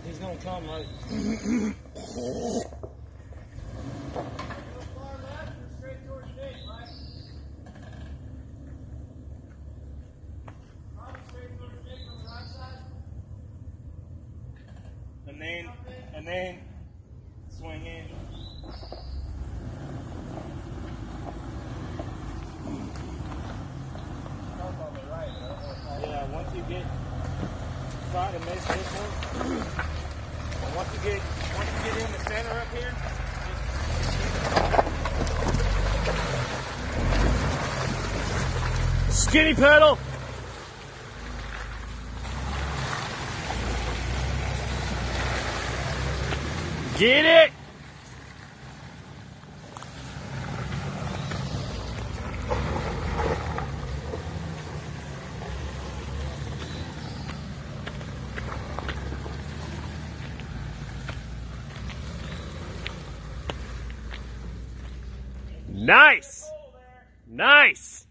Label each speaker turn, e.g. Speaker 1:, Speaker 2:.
Speaker 1: He's gonna come right. And then swing in. Yeah, once you get try to make this one, and once you get in the center up here,
Speaker 2: Skinny pedal. Get it. Nice. Nice.